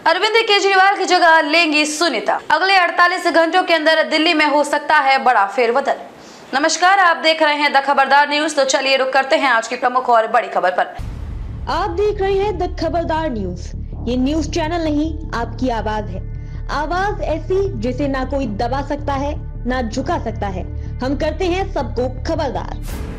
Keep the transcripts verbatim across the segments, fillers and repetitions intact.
अरविंद केजरीवाल की जगह लेंगी सुनीता। अगले अड़तालीस घंटों के अंदर दिल्ली में हो सकता है बड़ा फेरबदल। नमस्कार, आप देख रहे हैं द खबरदार न्यूज। तो चलिए रुक करते हैं आज की प्रमुख और बड़ी खबर पर। आप देख रहे हैं द खबरदार न्यूज। ये न्यूज चैनल नहीं, आपकी आवाज है। आवाज ऐसी जिसे ना कोई दबा सकता है ना झुका सकता है। हम करते हैं सबको खबरदार।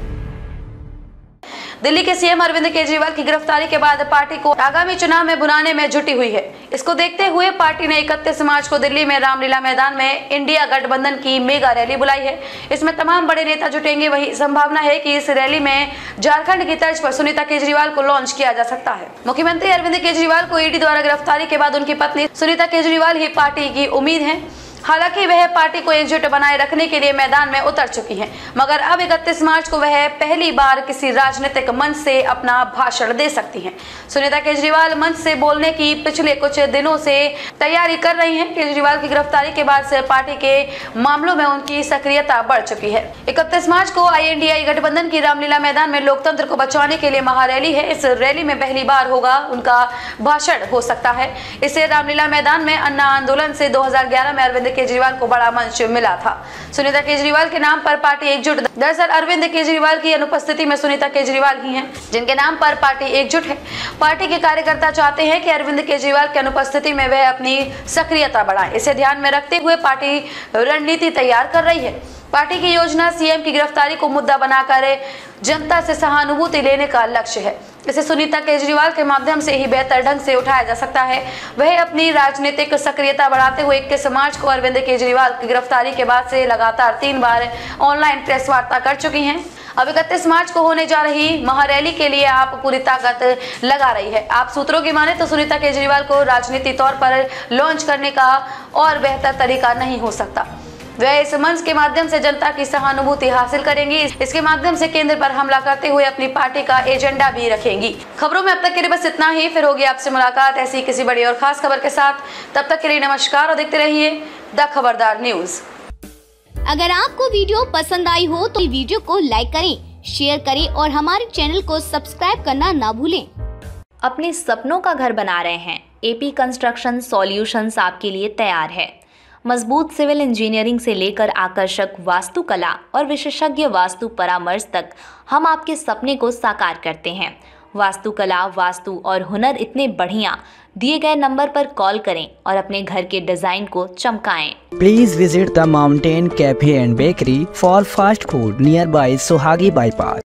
दिल्ली के सीएम अरविंद केजरीवाल की गिरफ्तारी के बाद पार्टी को आगामी चुनाव में भुनाने में जुटी हुई है। इसको देखते हुए पार्टी ने इकतीस मार्च को दिल्ली में रामलीला मैदान में इंडिया गठबंधन की मेगा रैली बुलाई है। इसमें तमाम बड़े नेता जुटेंगे। वही संभावना है कि इस रैली में झारखंड की तर्ज पर सुनीता केजरीवाल को लॉन्च किया जा सकता है। मुख्यमंत्री अरविंद केजरीवाल को ईडी द्वारा गिरफ्तारी के बाद उनकी पत्नी सुनीता केजरीवाल ही पार्टी की उम्मीद है। हालांकि वह पार्टी को एकजुट बनाए रखने के लिए मैदान में उतर चुकी हैं, मगर अब इकतीस मार्च को वह पहली बार किसी राजनीतिक मंच से अपना भाषण दे सकती हैं। सुनीता केजरीवाल मंच से बोलने की पिछले कुछ दिनों से तैयारी कर रही हैं। केजरीवाल की गिरफ्तारी के बाद से पार्टी के मामलों में उनकी सक्रियता बढ़ चुकी है। इकतीस मार्च को आई एन डी ए गठबंधन की रामलीला मैदान में लोकतंत्र को बचाने के लिए महारैली है। इस रैली में पहली बार होगा उनका भाषण हो सकता है। इसे रामलीला मैदान में अन्ना आंदोलन से दो हजार ग्यारह में अरविंद केजरीवाल को बड़ा मंच मिला था। सुनीता केजरीवाल के नाम पर पार्टी एकजुट। दरअसल अरविंद केजरीवाल की अनुपस्थिति में सुनीता केजरीवाल ही हैं जिनके नाम पर पार्टी एकजुट है। पार्टी के कार्यकर्ता चाहते हैं कि अरविंद केजरीवाल की अनुपस्थिति में वह अपनी सक्रियता बढ़ाएं। इसे ध्यान में रखते हुए पार्टी रणनीति तैयार कर रही है। पार्टी की योजना सीएम की गिरफ्तारी को मुद्दा बनाकर जनता से सहानुभूति लेने का लक्ष्य है। इसे सुनीता केजरीवाल के माध्यम से ही बेहतर ढंग से उठाया जा सकता है। वह अपनी राजनीतिक सक्रियता बढ़ाते हुए इक्कीस मार्च को अरविंद केजरीवाल की गिरफ्तारी के बाद से लगातार तीन बार ऑनलाइन प्रेस वार्ता कर चुकी हैं। अब इकतीस मार्च को होने जा रही महारैली के लिए आप पूरी ताकत लगा रही है। आप सूत्रों की माने तो सुनीता केजरीवाल को राजनीति तौर पर लॉन्च करने का और बेहतर तरीका नहीं हो सकता। वह इस मंच के माध्यम से जनता की सहानुभूति हासिल करेंगी। इसके माध्यम से केंद्र पर हमला करते हुए अपनी पार्टी का एजेंडा भी रखेंगी। खबरों में अब तक के लिए बस इतना ही। फिर होगी आपसे मुलाकात ऐसी किसी बड़ी और खास खबर के साथ। तब तक के लिए नमस्कार और देखते रहिए द खबरदार न्यूज। अगर आपको वीडियो पसंद आई हो तो वीडियो को लाइक करें, शेयर करें और हमारे चैनल को सब्सक्राइब करना ना भूलें। अपने सपनों का घर बना रहे हैं? एपी कंस्ट्रक्शन सॉल्यूशंस आपके लिए तैयार है। मजबूत सिविल इंजीनियरिंग से लेकर आकर्षक वास्तुकला और विशेषज्ञ वास्तु परामर्श तक हम आपके सपने को साकार करते हैं। वास्तुकला, वास्तु और हुनर इतने बढ़िया। दिए गए नंबर पर कॉल करें और अपने घर के डिजाइन को चमकाएं। Please visit the mountain cafe and bakery for fast food nearby Suhagi bypass.